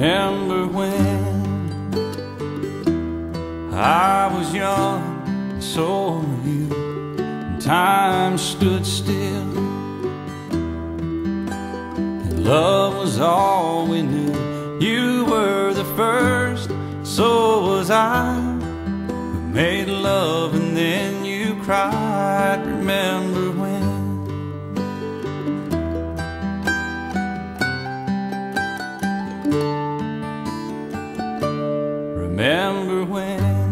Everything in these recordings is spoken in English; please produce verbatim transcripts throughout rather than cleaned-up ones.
Remember when I was young, and so were you, and time stood still, and love was all we knew. You were the first, so was I. We made love and then you cried. Remember when? Remember when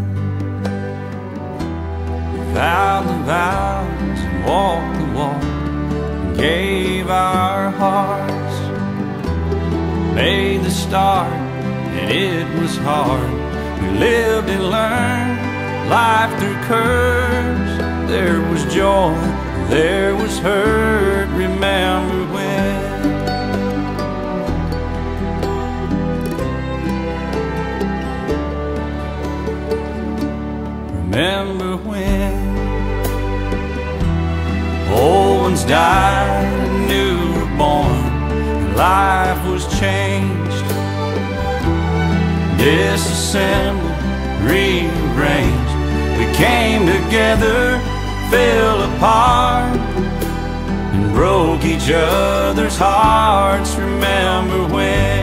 we vowed the vows and walked the walk and gave our hearts, made the start and it was hard. We lived and learned life through curves. There was joy, there was hurt. Remember when? Remember when old ones died and new were born, and life was changed, disassembled, rearranged. We came together, fell apart, and broke each other's hearts. Remember when?